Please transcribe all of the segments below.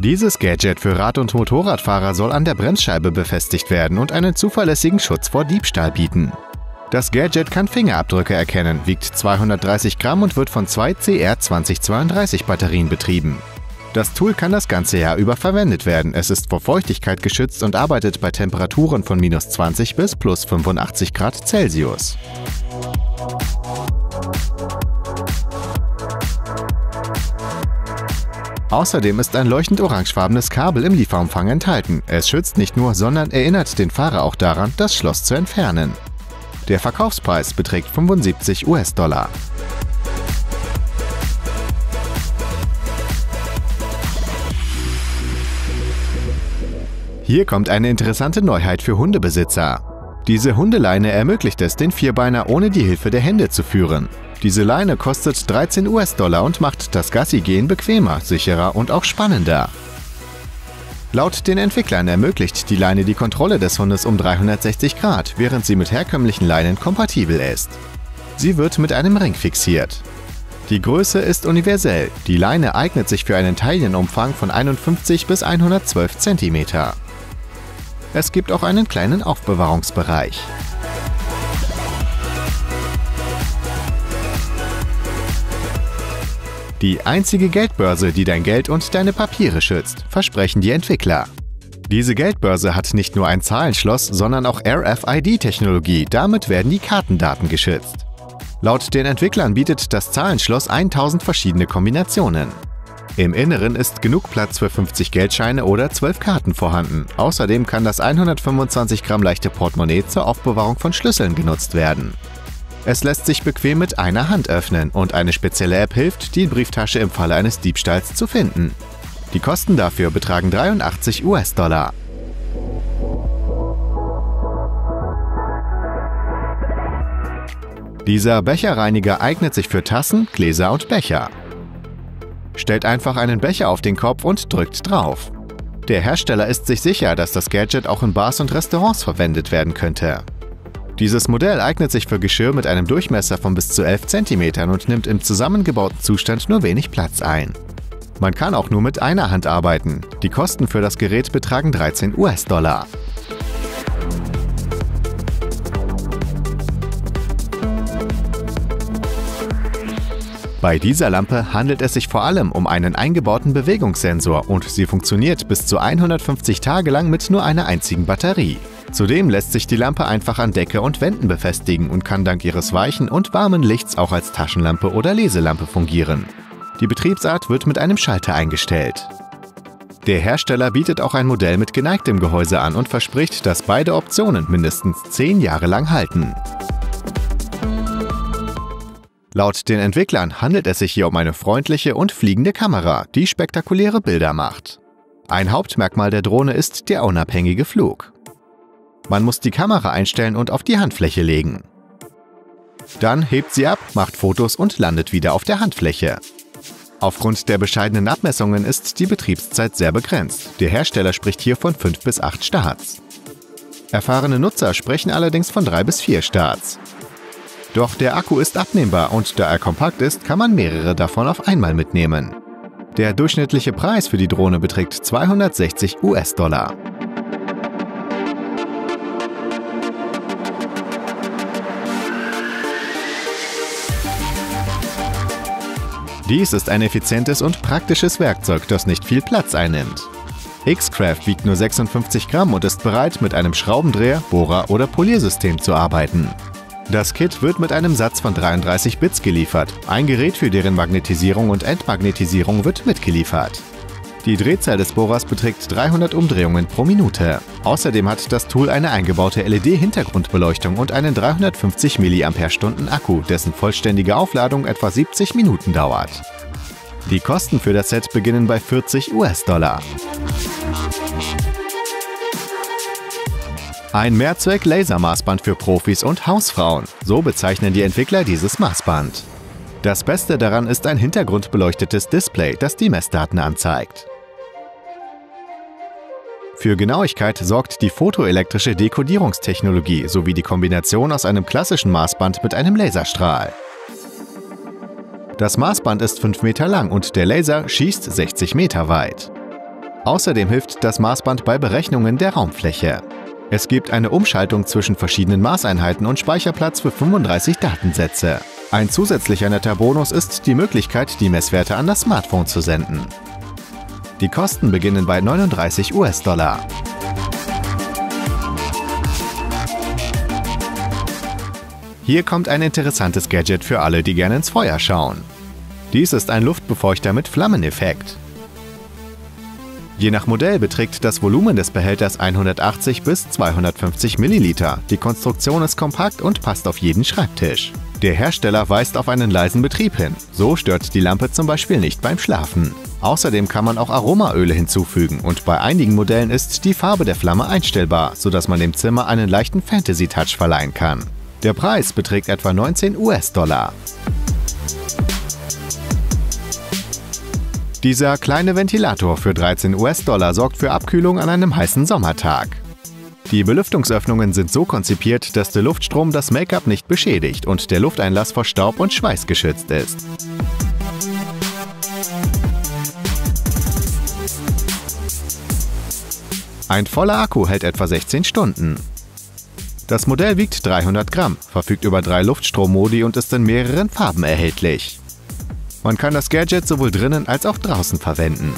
Dieses Gadget für Rad- und Motorradfahrer soll an der Bremsscheibe befestigt werden und einen zuverlässigen Schutz vor Diebstahl bieten. Das Gadget kann Fingerabdrücke erkennen, wiegt 230 Gramm und wird von 2 CR2032 Batterien betrieben. Das Tool kann das ganze Jahr über verwendet werden. Es ist vor Feuchtigkeit geschützt und arbeitet bei Temperaturen von -20 bis +85 Grad Celsius. Außerdem ist ein leuchtend orangefarbenes Kabel im Lieferumfang enthalten. Es schützt nicht nur, sondern erinnert den Fahrer auch daran, das Schloss zu entfernen. Der Verkaufspreis beträgt 75 US-Dollar. Hier kommt eine interessante Neuheit für Hundebesitzer. Diese Hundeleine ermöglicht es, den Vierbeiner ohne die Hilfe der Hände zu führen. Diese Leine kostet 13 US-Dollar und macht das Gassi-Gehen bequemer, sicherer und auch spannender. Laut den Entwicklern ermöglicht die Leine die Kontrolle des Hundes um 360 Grad, während sie mit herkömmlichen Leinen kompatibel ist. Sie wird mit einem Ring fixiert. Die Größe ist universell. Die Leine eignet sich für einen Taillenumfang von 51 bis 112 cm. Es gibt auch einen kleinen Aufbewahrungsbereich. Die einzige Geldbörse, die dein Geld und deine Papiere schützt, versprechen die Entwickler. Diese Geldbörse hat nicht nur ein Zahlenschloss, sondern auch RFID-Technologie. Damit werden die Kartendaten geschützt. Laut den Entwicklern bietet das Zahlenschloss 1000 verschiedene Kombinationen. Im Inneren ist genug Platz für 50 Geldscheine oder 12 Karten vorhanden. Außerdem kann das 125 Gramm leichte Portemonnaie zur Aufbewahrung von Schlüsseln genutzt werden. Es lässt sich bequem mit einer Hand öffnen und eine spezielle App hilft, die Brieftasche im Falle eines Diebstahls zu finden. Die Kosten dafür betragen 83 US-Dollar. Dieser Becherreiniger eignet sich für Tassen, Gläser und Becher. Stellt einfach einen Becher auf den Kopf und drückt drauf. Der Hersteller ist sich sicher, dass das Gadget auch in Bars und Restaurants verwendet werden könnte. Dieses Modell eignet sich für Geschirr mit einem Durchmesser von bis zu 11 cm und nimmt im zusammengebauten Zustand nur wenig Platz ein. Man kann auch nur mit einer Hand arbeiten. Die Kosten für das Gerät betragen 13 US-Dollar. Bei dieser Lampe handelt es sich vor allem um einen eingebauten Bewegungssensor und sie funktioniert bis zu 150 Tage lang mit nur einer einzigen Batterie. Zudem lässt sich die Lampe einfach an Decke und Wänden befestigen und kann dank ihres weichen und warmen Lichts auch als Taschenlampe oder Leselampe fungieren. Die Betriebsart wird mit einem Schalter eingestellt. Der Hersteller bietet auch ein Modell mit geneigtem Gehäuse an und verspricht, dass beide Optionen mindestens 10 Jahre lang halten. Laut den Entwicklern handelt es sich hier um eine freundliche und fliegende Kamera, die spektakuläre Bilder macht. Ein Hauptmerkmal der Drohne ist der unabhängige Flug. Man muss die Kamera einstellen und auf die Handfläche legen. Dann hebt sie ab, macht Fotos und landet wieder auf der Handfläche. Aufgrund der bescheidenen Abmessungen ist die Betriebszeit sehr begrenzt. Der Hersteller spricht hier von 5 bis 8 Starts. Erfahrene Nutzer sprechen allerdings von 3 bis 4 Starts. Doch der Akku ist abnehmbar und da er kompakt ist, kann man mehrere davon auf einmal mitnehmen. Der durchschnittliche Preis für die Drohne beträgt 260 US-Dollar. Dies ist ein effizientes und praktisches Werkzeug, das nicht viel Platz einnimmt. X-Craft wiegt nur 56 Gramm und ist bereit, mit einem Schraubendreher, Bohrer oder Poliersystem zu arbeiten. Das Kit wird mit einem Satz von 33 Bits geliefert. Ein Gerät für deren Magnetisierung und Entmagnetisierung wird mitgeliefert. Die Drehzahl des Bohrers beträgt 300 Umdrehungen pro Minute. Außerdem hat das Tool eine eingebaute LED-Hintergrundbeleuchtung und einen 350 mAh Akku, dessen vollständige Aufladung etwa 70 Minuten dauert. Die Kosten für das Set beginnen bei 40 US-Dollar. Ein Mehrzweck-Lasermaßband für Profis und Hausfrauen. So bezeichnen die Entwickler dieses Maßband. Das Beste daran ist ein hintergrundbeleuchtetes Display, das die Messdaten anzeigt. Für Genauigkeit sorgt die photoelektrische Dekodierungstechnologie sowie die Kombination aus einem klassischen Maßband mit einem Laserstrahl. Das Maßband ist 5 Meter lang und der Laser schießt 60 Meter weit. Außerdem hilft das Maßband bei Berechnungen der Raumfläche. Es gibt eine Umschaltung zwischen verschiedenen Maßeinheiten und Speicherplatz für 35 Datensätze. Ein zusätzlicher netter Bonus ist die Möglichkeit, die Messwerte an das Smartphone zu senden. Die Kosten beginnen bei $39. Hier kommt ein interessantes Gadget für alle, die gerne ins Feuer schauen. Dies ist ein Luftbefeuchter mit Flammeneffekt. Je nach Modell beträgt das Volumen des Behälters 180 bis 250 Milliliter. Die Konstruktion ist kompakt und passt auf jeden Schreibtisch. Der Hersteller weist auf einen leisen Betrieb hin. So stört die Lampe zum Beispiel nicht beim Schlafen. Außerdem kann man auch Aromaöle hinzufügen und bei einigen Modellen ist die Farbe der Flamme einstellbar, sodass man dem Zimmer einen leichten Fantasy-Touch verleihen kann. Der Preis beträgt etwa $19. Dieser kleine Ventilator für $13 sorgt für Abkühlung an einem heißen Sommertag. Die Belüftungsöffnungen sind so konzipiert, dass der Luftstrom das Make-up nicht beschädigt und der Lufteinlass vor Staub und Schweiß geschützt ist. Ein voller Akku hält etwa 16 Stunden. Das Modell wiegt 300 Gramm, verfügt über 3 Luftstrommodi und ist in mehreren Farben erhältlich. Man kann das Gadget sowohl drinnen als auch draußen verwenden.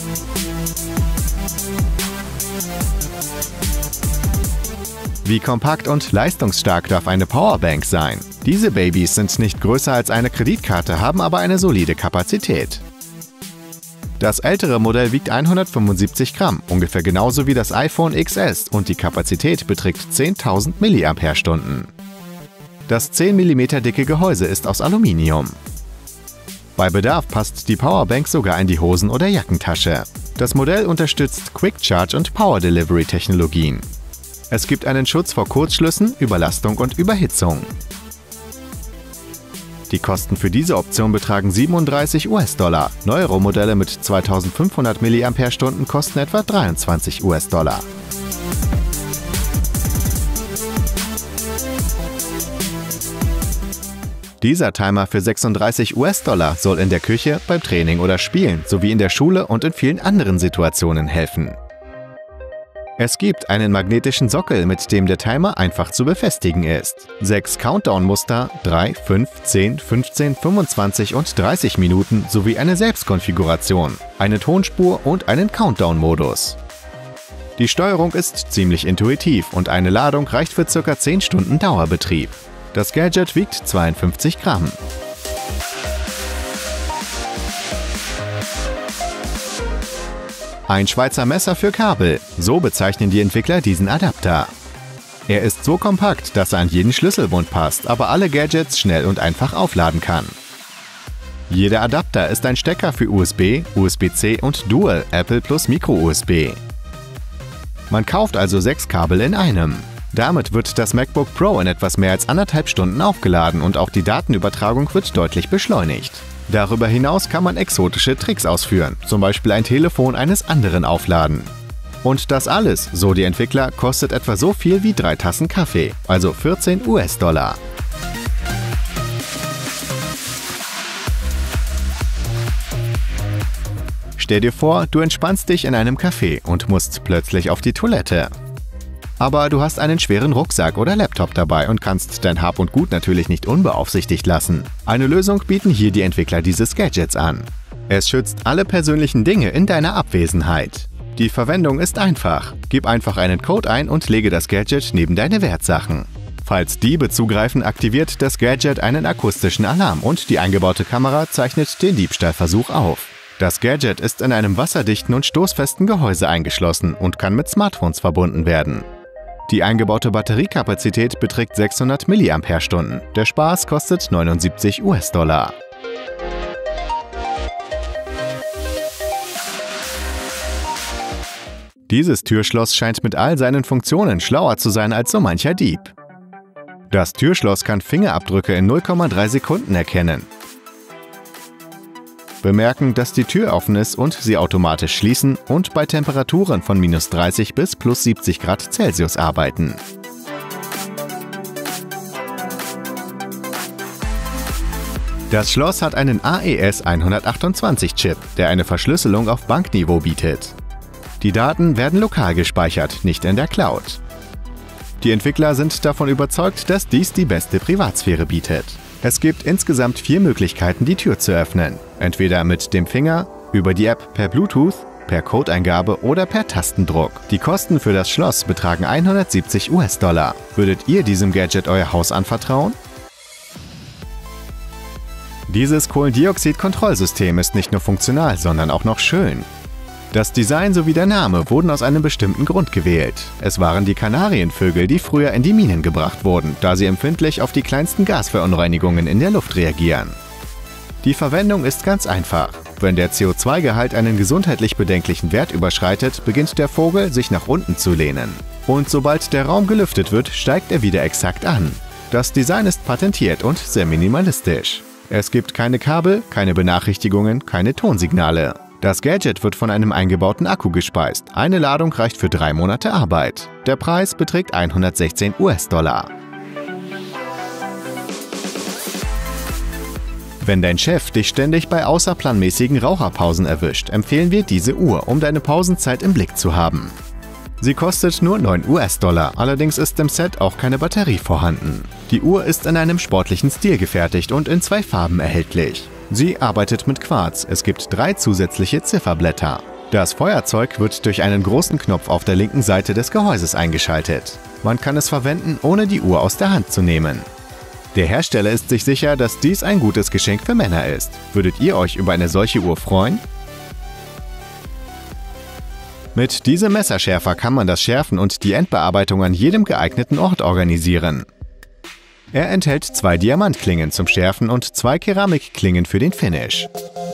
Wie kompakt und leistungsstark darf eine Powerbank sein? Diese Babys sind nicht größer als eine Kreditkarte, haben aber eine solide Kapazität. Das ältere Modell wiegt 175 Gramm, ungefähr genauso wie das iPhone XS und die Kapazität beträgt 10.000 mAh. Das 10 mm dicke Gehäuse ist aus Aluminium. Bei Bedarf passt die Powerbank sogar in die Hosen- oder Jackentasche. Das Modell unterstützt Quick Charge und Power Delivery Technologien. Es gibt einen Schutz vor Kurzschlüssen, Überlastung und Überhitzung. Die Kosten für diese Option betragen $37. Neuere Modelle mit 2500 mAh kosten etwa $23. Dieser Timer für $36 soll in der Küche, beim Training oder Spielen sowie in der Schule und in vielen anderen Situationen helfen. Es gibt einen magnetischen Sockel, mit dem der Timer einfach zu befestigen ist. 6 Countdown-Muster, 3, 5, 10, 15, 25 und 30 Minuten sowie eine Selbstkonfiguration, eine Tonspur und einen Countdown-Modus. Die Steuerung ist ziemlich intuitiv und eine Ladung reicht für ca. 10 Stunden Dauerbetrieb. Das Gadget wiegt 52 Gramm. Ein Schweizer Messer für Kabel, so bezeichnen die Entwickler diesen Adapter. Er ist so kompakt, dass er an jeden Schlüsselbund passt, aber alle Gadgets schnell und einfach aufladen kann. Jeder Adapter ist ein Stecker für USB, USB-C und Dual Apple plus Micro-USB. Man kauft also 6 Kabel in einem. Damit wird das MacBook Pro in etwas mehr als 1,5 Stunden aufgeladen und auch die Datenübertragung wird deutlich beschleunigt. Darüber hinaus kann man exotische Tricks ausführen, zum Beispiel ein Telefon eines anderen aufladen. Und das alles, so die Entwickler, kostet etwa so viel wie 3 Tassen Kaffee, also $14. Stell dir vor, du entspannst dich in einem Café und musst plötzlich auf die Toilette. Aber du hast einen schweren Rucksack oder Laptop dabei und kannst dein Hab und Gut natürlich nicht unbeaufsichtigt lassen. Eine Lösung bieten hier die Entwickler dieses Gadgets an. Es schützt alle persönlichen Dinge in deiner Abwesenheit. Die Verwendung ist einfach. Gib einfach einen Code ein und lege das Gadget neben deine Wertsachen. Falls Diebe zugreifen, aktiviert das Gadget einen akustischen Alarm und die eingebaute Kamera zeichnet den Diebstahlversuch auf. Das Gadget ist in einem wasserdichten und stoßfesten Gehäuse eingeschlossen und kann mit Smartphones verbunden werden. Die eingebaute Batteriekapazität beträgt 600 mAh. Der Spaß kostet $79. Dieses Türschloss scheint mit all seinen Funktionen schlauer zu sein als so mancher Dieb. Das Türschloss kann Fingerabdrücke in 0,3 Sekunden erkennen. Bemerken, dass die Tür offen ist und sie automatisch schließen und bei Temperaturen von -30 bis +70 Grad Celsius arbeiten. Das Schloss hat einen AES 128-Chip, der eine Verschlüsselung auf Bankniveau bietet. Die Daten werden lokal gespeichert, nicht in der Cloud. Die Entwickler sind davon überzeugt, dass dies die beste Privatsphäre bietet. Es gibt insgesamt 4 Möglichkeiten, die Tür zu öffnen. Entweder mit dem Finger, über die App per Bluetooth, per Codeingabe oder per Tastendruck. Die Kosten für das Schloss betragen 170 US-Dollar. Würdet ihr diesem Gadget euer Haus anvertrauen? Dieses Kohlendioxid-Kontrollsystem ist nicht nur funktional, sondern auch noch schön. Das Design sowie der Name wurden aus einem bestimmten Grund gewählt. Es waren die Kanarienvögel, die früher in die Minen gebracht wurden, da sie empfindlich auf die kleinsten Gasverunreinigungen in der Luft reagieren. Die Verwendung ist ganz einfach. Wenn der CO2-Gehalt einen gesundheitlich bedenklichen Wert überschreitet, beginnt der Vogel, sich nach unten zu lehnen. Und sobald der Raum gelüftet wird, steigt er wieder exakt an. Das Design ist patentiert und sehr minimalistisch. Es gibt keine Kabel, keine Benachrichtigungen, keine Tonsignale. Das Gadget wird von einem eingebauten Akku gespeist. Eine Ladung reicht für 3 Monate Arbeit. Der Preis beträgt 116 US-Dollar. Wenn dein Chef dich ständig bei außerplanmäßigen Raucherpausen erwischt, empfehlen wir diese Uhr, um deine Pausenzeit im Blick zu haben. Sie kostet nur 9 US-Dollar, allerdings ist im Set auch keine Batterie vorhanden. Die Uhr ist in einem sportlichen Stil gefertigt und in 2 Farben erhältlich. Sie arbeitet mit Quarz, es gibt 3 zusätzliche Zifferblätter. Das Feuerzeug wird durch einen großen Knopf auf der linken Seite des Gehäuses eingeschaltet. Man kann es verwenden, ohne die Uhr aus der Hand zu nehmen. Der Hersteller ist sich sicher, dass dies ein gutes Geschenk für Männer ist. Würdet ihr euch über eine solche Uhr freuen? Mit diesem Messerschärfer kann man das Schärfen und die Endbearbeitung an jedem geeigneten Ort organisieren. Er enthält 2 Diamantklingen zum Schärfen und 2 Keramikklingen für den Finish.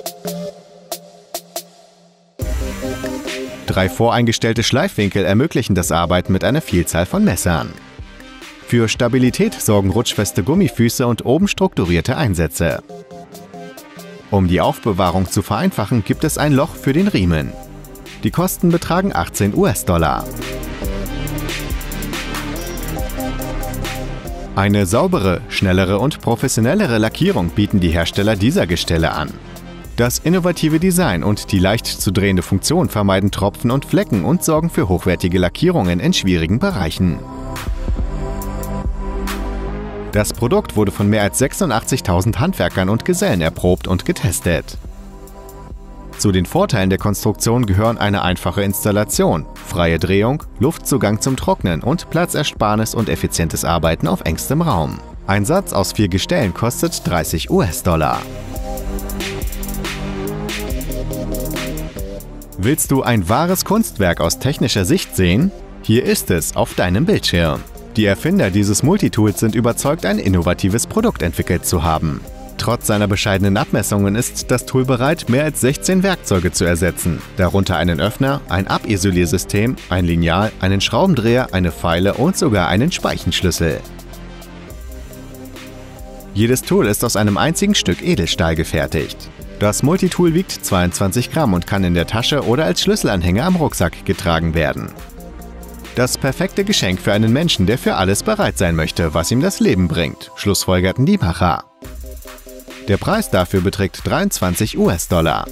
3 voreingestellte Schleifwinkel ermöglichen das Arbeiten mit einer Vielzahl von Messern. Für Stabilität sorgen rutschfeste Gummifüße und oben strukturierte Einsätze. Um die Aufbewahrung zu vereinfachen, gibt es ein Loch für den Riemen. Die Kosten betragen 18 US-Dollar. Eine saubere, schnellere und professionellere Lackierung bieten die Hersteller dieser Gestelle an. Das innovative Design und die leicht zu drehende Funktion vermeiden Tropfen und Flecken und sorgen für hochwertige Lackierungen in schwierigen Bereichen. Das Produkt wurde von mehr als 86.000 Handwerkern und Gesellen erprobt und getestet. Zu den Vorteilen der Konstruktion gehören eine einfache Installation, freie Drehung, Luftzugang zum Trocknen und Platzersparnis und effizientes Arbeiten auf engstem Raum. Ein Satz aus 4 Gestellen kostet 30 US-Dollar. Willst du ein wahres Kunstwerk aus technischer Sicht sehen? Hier ist es auf deinem Bildschirm. Die Erfinder dieses Multitools sind überzeugt, ein innovatives Produkt entwickelt zu haben. Trotz seiner bescheidenen Abmessungen ist das Tool bereit, mehr als 16 Werkzeuge zu ersetzen, darunter einen Öffner, ein Abisoliersystem, ein Lineal, einen Schraubendreher, eine Feile und sogar einen Speichenschlüssel. Jedes Tool ist aus einem einzigen Stück Edelstahl gefertigt. Das Multitool wiegt 22 Gramm und kann in der Tasche oder als Schlüsselanhänger am Rucksack getragen werden. Das perfekte Geschenk für einen Menschen, der für alles bereit sein möchte, was ihm das Leben bringt, schlussfolgerten die Macher. Der Preis dafür beträgt 23 US-Dollar.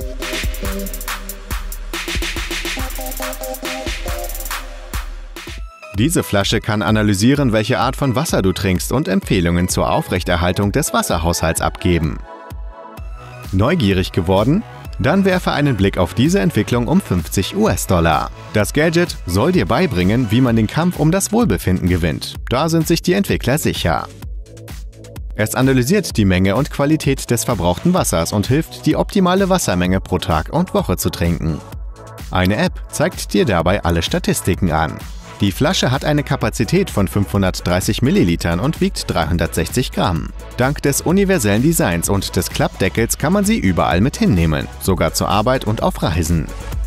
Diese Flasche kann analysieren, welche Art von Wasser du trinkst und Empfehlungen zur Aufrechterhaltung des Wasserhaushalts abgeben. Neugierig geworden? Dann werfe einen Blick auf diese Entwicklung um 50 US-Dollar. Das Gadget soll dir beibringen, wie man den Kampf um das Wohlbefinden gewinnt. Da sind sich die Entwickler sicher. Es analysiert die Menge und Qualität des verbrauchten Wassers und hilft, die optimale Wassermenge pro Tag und Woche zu trinken. Eine App zeigt dir dabei alle Statistiken an. Die Flasche hat eine Kapazität von 530 Millilitern und wiegt 360 Gramm. Dank des universellen Designs und des Klappdeckels kann man sie überall mit hinnehmen, sogar zur Arbeit und auf Reisen.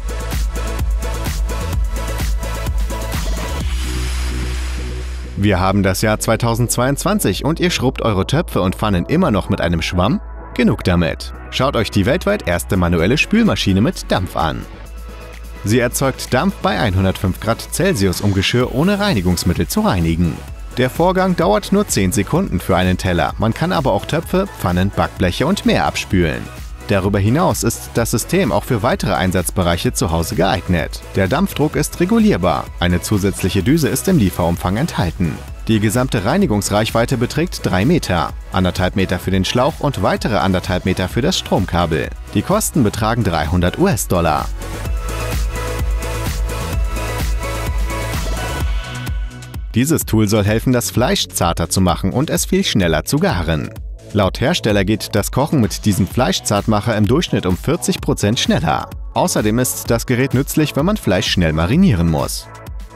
Wir haben das Jahr 2022 und ihr schrubbt eure Töpfe und Pfannen immer noch mit einem Schwamm? Genug damit! Schaut euch die weltweit erste manuelle Spülmaschine mit Dampf an. Sie erzeugt Dampf bei 105 Grad Celsius, um Geschirr ohne Reinigungsmittel zu reinigen. Der Vorgang dauert nur 10 Sekunden für einen Teller, man kann aber auch Töpfe, Pfannen, Backbleche und mehr abspülen. Darüber hinaus ist das System auch für weitere Einsatzbereiche zu Hause geeignet. Der Dampfdruck ist regulierbar, eine zusätzliche Düse ist im Lieferumfang enthalten. Die gesamte Reinigungsreichweite beträgt 3 Meter, 1,5 Meter für den Schlauch und weitere 1,5 Meter für das Stromkabel. Die Kosten betragen $300. Dieses Tool soll helfen, das Fleisch zarter zu machen und es viel schneller zu garen. Laut Hersteller geht das Kochen mit diesem Fleischzartmacher im Durchschnitt um 40% schneller. Außerdem ist das Gerät nützlich, wenn man Fleisch schnell marinieren muss.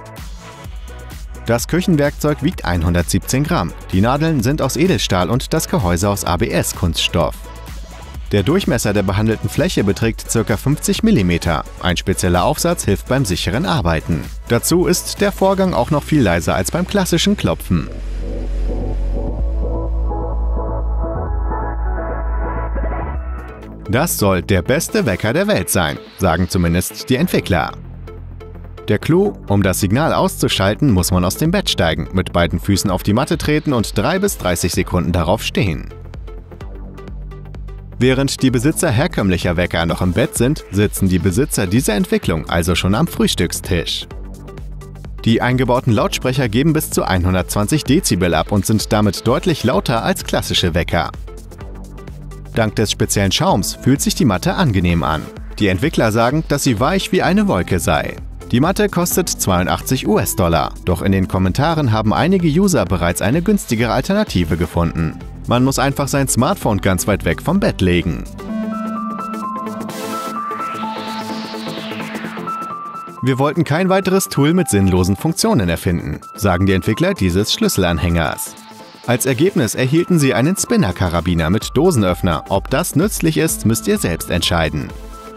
Das Küchenwerkzeug wiegt 117 Gramm. Die Nadeln sind aus Edelstahl und das Gehäuse aus ABS-Kunststoff. Der Durchmesser der behandelten Fläche beträgt ca. 50 mm. Ein spezieller Aufsatz hilft beim sicheren Arbeiten. Dazu ist der Vorgang auch noch viel leiser als beim klassischen Klopfen. Das soll der beste Wecker der Welt sein, sagen zumindest die Entwickler. Der Clou: Um das Signal auszuschalten, muss man aus dem Bett steigen, mit beiden Füßen auf die Matte treten und 3 bis 30 Sekunden darauf stehen. Während die Besitzer herkömmlicher Wecker noch im Bett sind, sitzen die Besitzer dieser Entwicklung also schon am Frühstückstisch. Die eingebauten Lautsprecher geben bis zu 120 Dezibel ab und sind damit deutlich lauter als klassische Wecker. Dank des speziellen Schaums fühlt sich die Matte angenehm an. Die Entwickler sagen, dass sie weich wie eine Wolke sei. Die Matte kostet $82, doch in den Kommentaren haben einige User bereits eine günstigere Alternative gefunden. Man muss einfach sein Smartphone ganz weit weg vom Bett legen. Wir wollten kein weiteres Tool mit sinnlosen Funktionen erfinden, sagen die Entwickler dieses Schlüsselanhängers. Als Ergebnis erhielten sie einen Spinner-Karabiner mit Dosenöffner. Ob das nützlich ist, müsst ihr selbst entscheiden.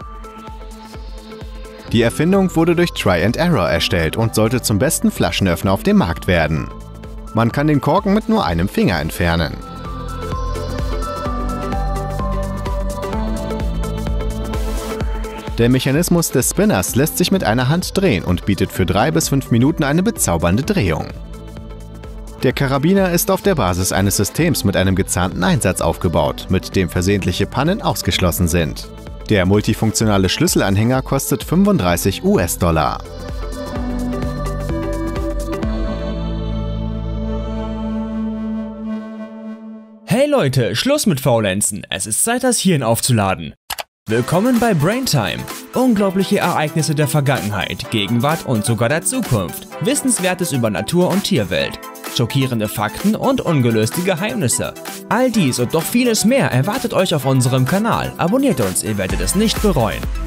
Die Erfindung wurde durch Try and Error erstellt und sollte zum besten Flaschenöffner auf dem Markt werden. Man kann den Korken mit nur einem Finger entfernen. Der Mechanismus des Spinners lässt sich mit einer Hand drehen und bietet für 3 bis 5 Minuten eine bezaubernde Drehung. Der Karabiner ist auf der Basis eines Systems mit einem gezahnten Einsatz aufgebaut, mit dem versehentliche Pannen ausgeschlossen sind. Der multifunktionale Schlüsselanhänger kostet $35. Hey Leute, Schluss mit Faulenzen, es ist Zeit, das Hirn aufzuladen. Willkommen bei Braintime. Unglaubliche Ereignisse der Vergangenheit, Gegenwart und sogar der Zukunft. Wissenswertes über Natur- und Tierwelt. Schockierende Fakten und ungelöste Geheimnisse. All dies und noch vieles mehr erwartet euch auf unserem Kanal. Abonniert uns, ihr werdet es nicht bereuen.